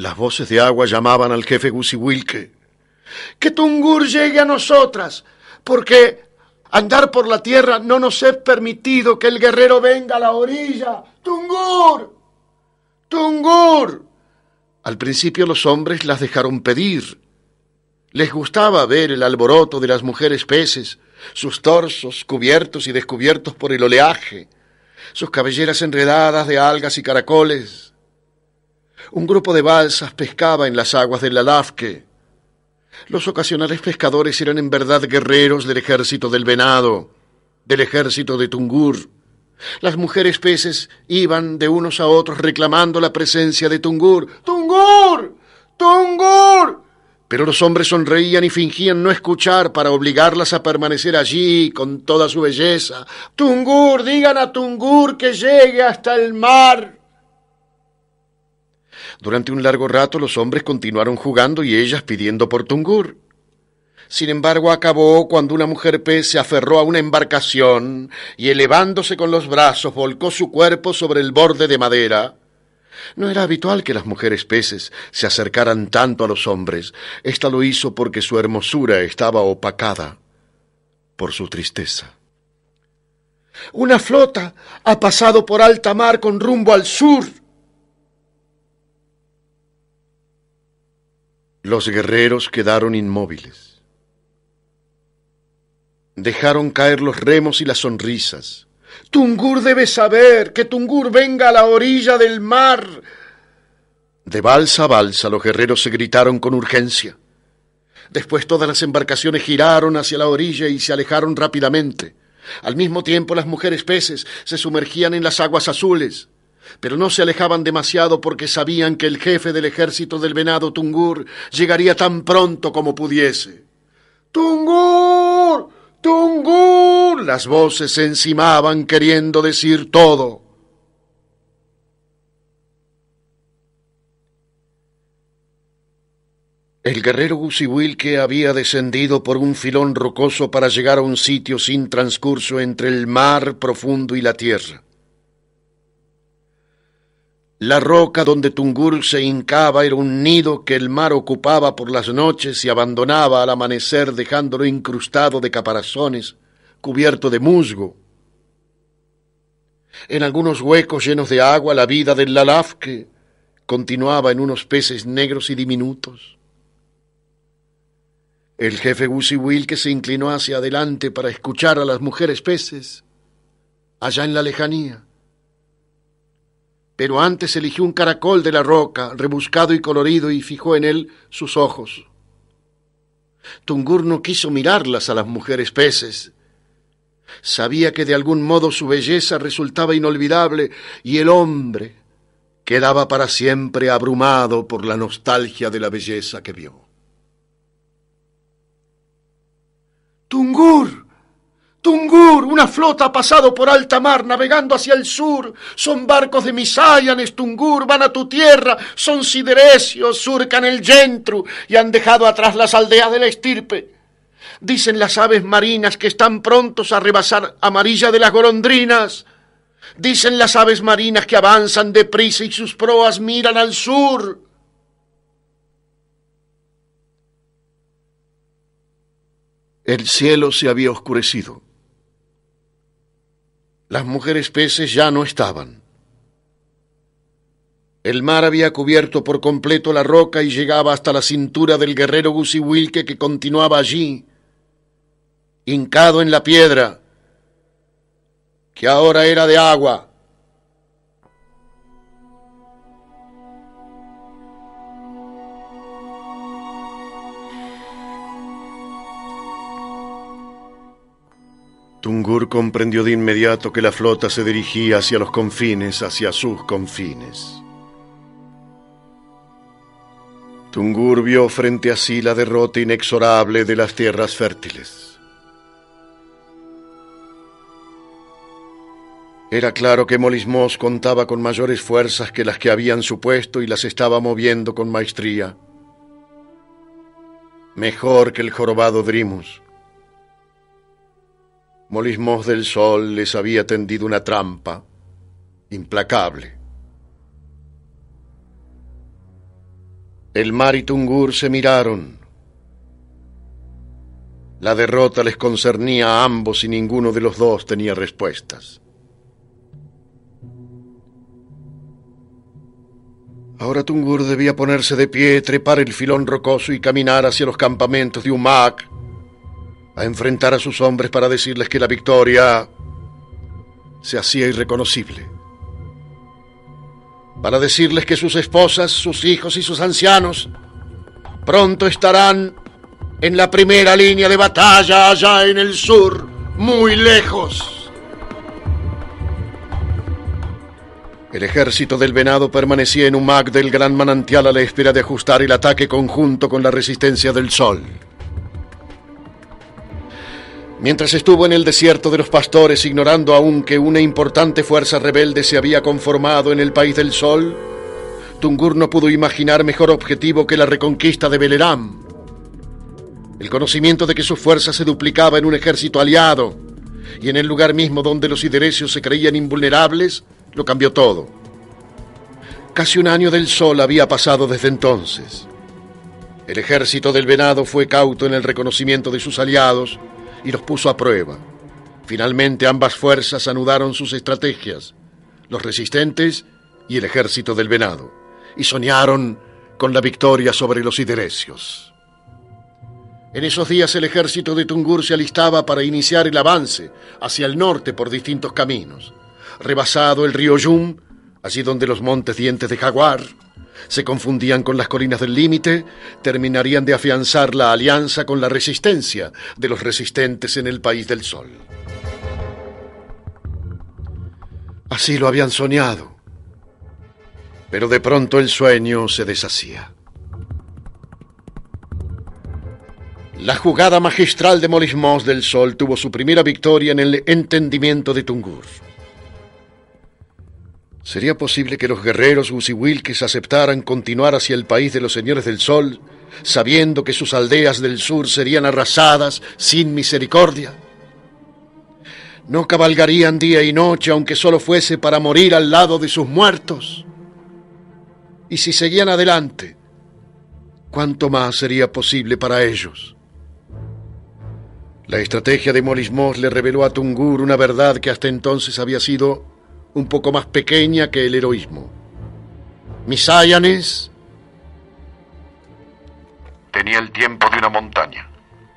Las voces de agua llamaban al jefe Gusiwilke. ¡Que Tungur llegue a nosotras! Porque andar por la tierra no nos es permitido. Que el guerrero venga a la orilla. ¡Tungur! ¡Tungur! Al principio los hombres las dejaron pedir. Les gustaba ver el alboroto de las mujeres peces, sus torsos cubiertos y descubiertos por el oleaje, sus cabelleras enredadas de algas y caracoles. Un grupo de balsas pescaba en las aguas del Lalafque. Los ocasionales pescadores eran en verdad guerreros del ejército del venado, del ejército de Tungur. Las mujeres peces iban de unos a otros reclamando la presencia de Tungur. ¡Tungur! ¡Tungur! Pero los hombres sonreían y fingían no escuchar para obligarlas a permanecer allí con toda su belleza. ¡Tungur! ¡Digan a Tungur que llegue hasta el mar! Durante un largo rato los hombres continuaron jugando y ellas pidiendo por Tungur. Sin embargo, acabó cuando una mujer pez se aferró a una embarcación y, elevándose con los brazos, volcó su cuerpo sobre el borde de madera. No era habitual que las mujeres peces se acercaran tanto a los hombres. Esta lo hizo porque su hermosura estaba opacada por su tristeza. Una flota ha pasado por alta mar con rumbo al sur. Los guerreros quedaron inmóviles. Dejaron caer los remos y las sonrisas. Tungur debe saber, que Tungur venga a la orilla del mar. De balsa a balsa los guerreros se gritaron con urgencia. Después todas las embarcaciones giraron hacia la orilla y se alejaron rápidamente. Al mismo tiempo las mujeres peces se sumergían en las aguas azules, pero no se alejaban demasiado porque sabían que el jefe del ejército del venado Tungur llegaría tan pronto como pudiese. ¡Tungur! ¡Tungur! Las voces se encimaban queriendo decir todo. El guerrero Gusiwilke había descendido por un filón rocoso para llegar a un sitio sin transcurso entre el mar profundo y la tierra. La roca donde Tungur se hincaba era un nido que el mar ocupaba por las noches y abandonaba al amanecer, dejándolo incrustado de caparazones, cubierto de musgo. En algunos huecos llenos de agua la vida del Lalafque continuaba en unos peces negros y diminutos. El jefe Gusiwilke se inclinó hacia adelante para escuchar a las mujeres peces allá en la lejanía. Pero antes eligió un caracol de la roca, rebuscado y colorido, y fijó en él sus ojos. Tungur no quiso mirarlas a las mujeres peces. Sabía que de algún modo su belleza resultaba inolvidable y el hombre quedaba para siempre abrumado por la nostalgia de la belleza que vio. ¡Tungur! ¡Tungur! Una flota ha pasado por alta mar navegando hacia el sur. Son barcos de Misayanes, Tungur, van a tu tierra. Son sideresios, surcan el Yentru y han dejado atrás las aldeas de la estirpe. Dicen las aves marinas que están prontos a rebasar Amarilla de las golondrinas. Dicen las aves marinas que avanzan deprisa y sus proas miran al sur. El cielo se había oscurecido. Las mujeres peces ya no estaban. El mar había cubierto por completo la roca y llegaba hasta la cintura del guerrero Gusiwilke, que continuaba allí, hincado en la piedra, que ahora era de agua. Tungur comprendió de inmediato que la flota se dirigía hacia los confines, hacia sus confines. Tungur vio frente a sí la derrota inexorable de las tierras fértiles. Era claro que Molis Moss contaba con mayores fuerzas que las que habían supuesto y las estaba moviendo con maestría. Mejor que el jorobado Drimus. Molis Moss del Sol les había tendido una trampa implacable. El mar y Tungur se miraron. La derrota les concernía a ambos y ninguno de los dos tenía respuestas. Ahora Tungur debía ponerse de pie, trepar el filón rocoso y caminar hacia los campamentos de Umak, a enfrentar a sus hombres para decirles que la victoria se hacía irreconocible, para decirles que sus esposas, sus hijos y sus ancianos pronto estarán en la primera línea de batalla allá en el sur, muy lejos. El ejército del Venado permanecía en Umak del Gran Manantial a la espera de ajustar el ataque conjunto con la resistencia del Sol. Mientras estuvo en el desierto de los pastores, ignorando aún que una importante fuerza rebelde se había conformado en el País del Sol, Tungur no pudo imaginar mejor objetivo que la reconquista de Beleram. El conocimiento de que su fuerza se duplicaba en un ejército aliado y en el lugar mismo donde los siderecios se creían invulnerables, lo cambió todo. Casi un año del Sol había pasado desde entonces. El ejército del Venado fue cauto en el reconocimiento de sus aliados y los puso a prueba. Finalmente ambas fuerzas anudaron sus estrategias, los resistentes y el ejército del Venado, y soñaron con la victoria sobre los siderecios. En esos días el ejército de Tungur se alistaba para iniciar el avance hacia el norte por distintos caminos. Rebasado el río Yum, allí donde los montes Dientes de Jaguar se confundían con las colinas del límite, terminarían de afianzar la alianza con la resistencia de los resistentes en el País del Sol. Así lo habían soñado, pero de pronto el sueño se deshacía. La jugada magistral de Molismos del Sol tuvo su primera victoria en el entendimiento de Tungur. ¿Sería posible que los guerreros Gusiwilkes aceptaran continuar hacia el país de los señores del Sol, sabiendo que sus aldeas del sur serían arrasadas sin misericordia? ¿No cabalgarían día y noche, aunque solo fuese para morir al lado de sus muertos? Y si seguían adelante, ¿cuánto más sería posible para ellos? La estrategia de Molismos le reveló a Tungur una verdad que hasta entonces había sido un poco más pequeña que el heroísmo. Misayanes tenía el tiempo de una montaña.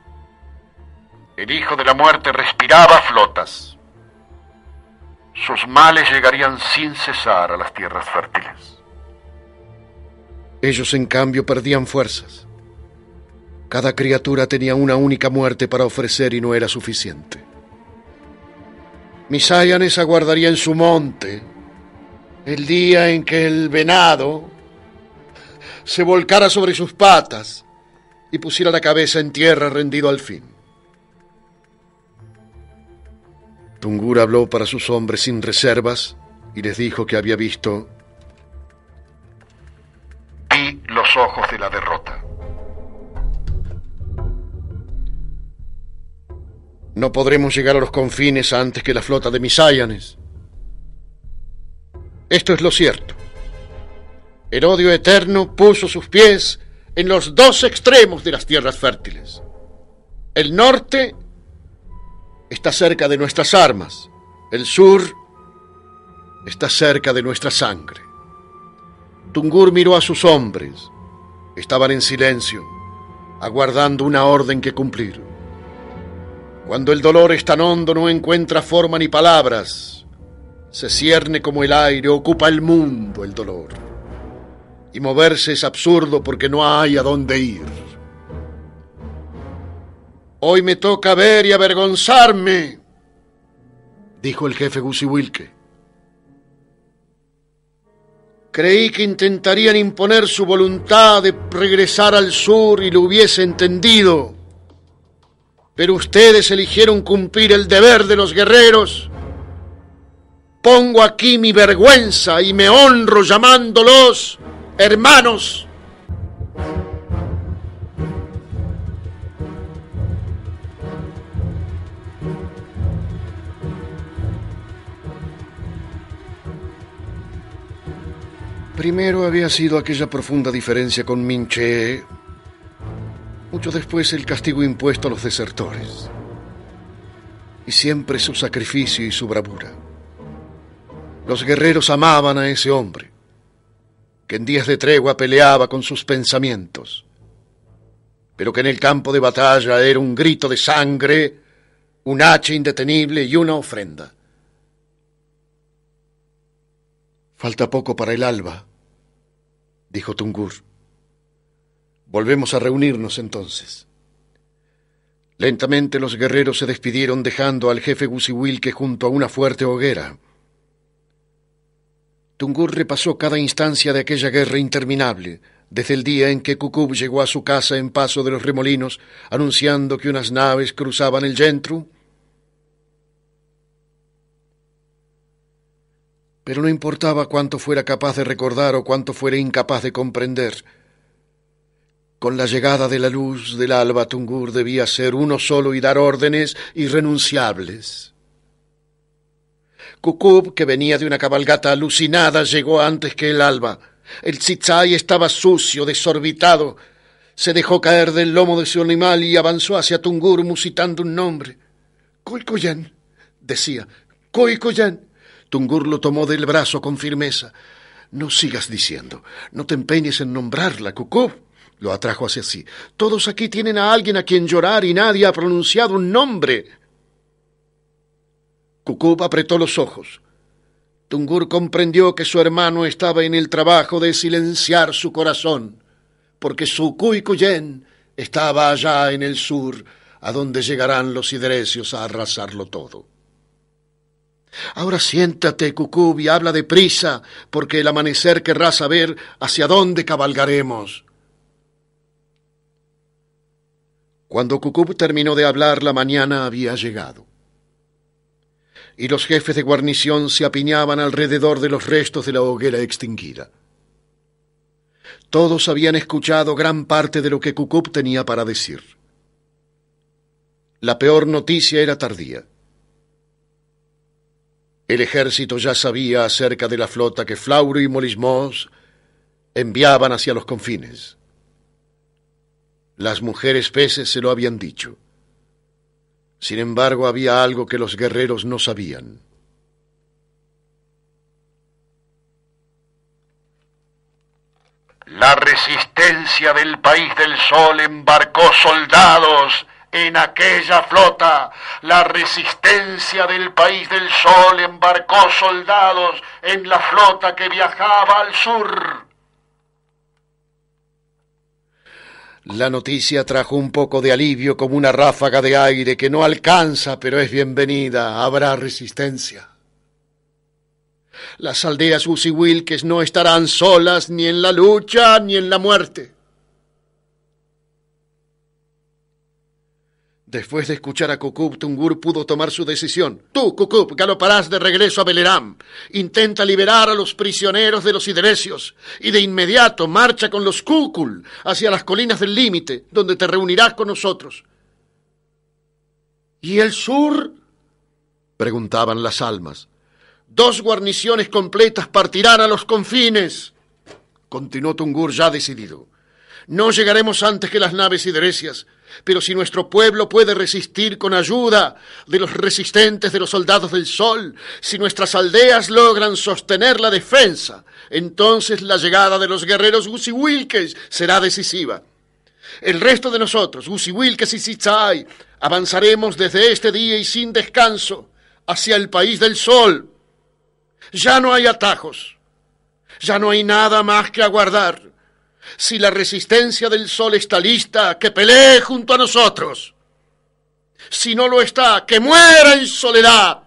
El hijo de la muerte respiraba flotas. Sus males llegarían sin cesar a las tierras fértiles. Ellos, en cambio, perdían fuerzas. Cada criatura tenía una única muerte para ofrecer y no era suficiente. Misayanes aguardaría en su monte el día en que el venado se volcara sobre sus patas y pusiera la cabeza en tierra rendido al fin. Tungur habló para sus hombres sin reservas y les dijo que había visto: vi los ojos de la derrota. No podremos llegar a los confines antes que la flota de Misayanes. Esto es lo cierto. El odio eterno puso sus pies en los dos extremos de las tierras fértiles. El norte está cerca de nuestras armas. El sur está cerca de nuestra sangre. Tungur miró a sus hombres. Estaban en silencio, aguardando una orden que cumplir. Cuando el dolor es tan hondo no encuentra forma ni palabras. Se cierne como el aire, ocupa el mundo el dolor. Y moverse es absurdo porque no hay a dónde ir. Hoy me toca ver y avergonzarme, dijo el jefe Gusiwilke. Creí que intentarían imponer su voluntad de regresar al sur y lo hubiese entendido. Pero ustedes eligieron cumplir el deber de los guerreros. Pongo aquí mi vergüenza y me honro llamándolos hermanos. Primero había sido aquella profunda diferencia con Minché, mucho después el castigo impuesto a los desertores, y siempre su sacrificio y su bravura. Los guerreros amaban a ese hombre, que en días de tregua peleaba con sus pensamientos, pero que en el campo de batalla era un grito de sangre, un hacha indetenible y una ofrenda. Falta poco para el alba, dijo Tungur. Volvemos a reunirnos entonces. Lentamente los guerreros se despidieron dejando al jefe Gusiwilque junto a una fuerte hoguera. Tungur repasó cada instancia de aquella guerra interminable, desde el día en que Kukub llegó a su casa en Paso de los Remolinos, anunciando que unas naves cruzaban el Yentru. Pero no importaba cuánto fuera capaz de recordar o cuánto fuera incapaz de comprender. Con la llegada de la luz del alba, Tungur debía ser uno solo y dar órdenes irrenunciables. Kukub, que venía de una cabalgata alucinada, llegó antes que el alba. El tzitzai estaba sucio, desorbitado. Se dejó caer del lomo de su animal y avanzó hacia Tungur musitando un nombre. «Koikoyan», decía, «Koikoyan». Tungur lo tomó del brazo con firmeza. «No sigas diciendo, no te empeñes en nombrarla, Kukub». Lo atrajo hacia sí. «Todos aquí tienen a alguien a quien llorar y nadie ha pronunciado un nombre». Kukub apretó los ojos. Tungur comprendió que su hermano estaba en el trabajo de silenciar su corazón, porque su Kuikuyen estaba allá en el sur, a donde llegarán los siderecios a arrasarlo todo. «Ahora siéntate, Kukub, y habla deprisa, porque el amanecer querrá saber hacia dónde cabalgaremos». Cuando Kukub terminó de hablar, la mañana había llegado, y los jefes de guarnición se apiñaban alrededor de los restos de la hoguera extinguida. Todos habían escuchado gran parte de lo que Kukub tenía para decir. La peor noticia era tardía. El ejército ya sabía acerca de la flota que Flauro y Molismos enviaban hacia los confines. Las mujeres peces se lo habían dicho. Sin embargo, había algo que los guerreros no sabían. La resistencia del País del Sol embarcó soldados en aquella flota. La resistencia del País del Sol embarcó soldados en la flota que viajaba al sur. La noticia trajo un poco de alivio como una ráfaga de aire que no alcanza, pero es bienvenida. Habrá resistencia. Las aldeas Gusiwilques no estarán solas ni en la lucha ni en la muerte. Después de escuchar a Kukub, Tungur pudo tomar su decisión. Tú, Kukub, galoparás de regreso a Beleram. Intenta liberar a los prisioneros de los siderecios y de inmediato marcha con los Kukul hacia las colinas del límite, donde te reunirás con nosotros. ¿Y el sur?, preguntaban las almas. 2 guarniciones completas partirán a los confines, continuó Tungur ya decidido. No llegaremos antes que las naves siderecias, pero si nuestro pueblo puede resistir con ayuda de los resistentes de los soldados del sol, si nuestras aldeas logran sostener la defensa, entonces la llegada de los guerreros Gusiwilques será decisiva. El resto de nosotros, Gusiwilques y tzitzai, avanzaremos desde este día y sin descanso hacia el País del Sol. Ya no hay atajos, ya no hay nada más que aguardar. Si la resistencia del sol está lista, que pelee junto a nosotros. Si no lo está, que muera en soledad.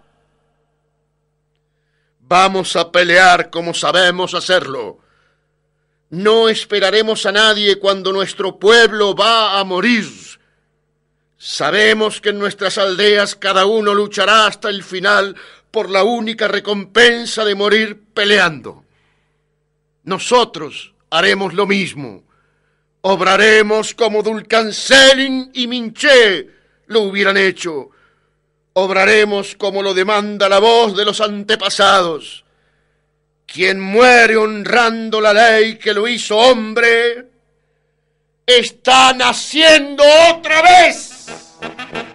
Vamos a pelear como sabemos hacerlo. No esperaremos a nadie cuando nuestro pueblo va a morir. Sabemos que en nuestras aldeas cada uno luchará hasta el final por la única recompensa de morir peleando. Nosotros haremos lo mismo. Obraremos como Dulcancelin y Minché lo hubieran hecho. Obraremos como lo demanda la voz de los antepasados. quien muere honrando la ley que lo hizo hombre, está naciendo otra vez.